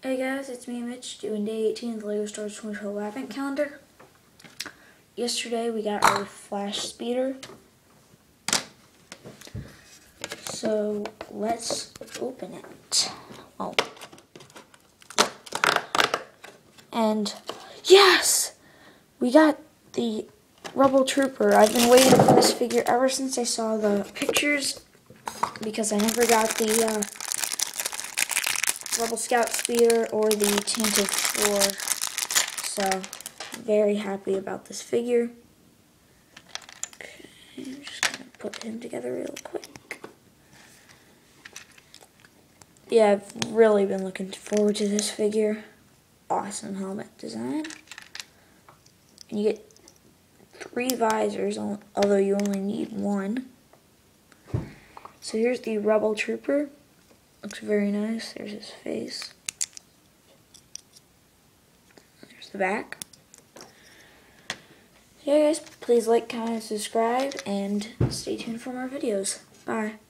Hey guys, it's me Mitch doing day 18 of the LEGO Star Wars 2012 Advent Calendar. Yesterday we got our Flash Speeder. So let's open it. Oh. And yes! We got the Rebel Trooper. I've been waiting for this figure ever since I saw the pictures because I never got the Rebel Scout Speeder or the Tantive 4, so very happy about this figure. Okay, I'm just going to put him together real quick. Yeah, I've really been looking forward to this figure. Awesome helmet design. And you get 3 visors, although you only need 1. So here's the Rebel Trooper. Looks very nice. There's his face. There's the back. Yeah guys, please like, comment, and subscribe, and stay tuned for more videos. Bye.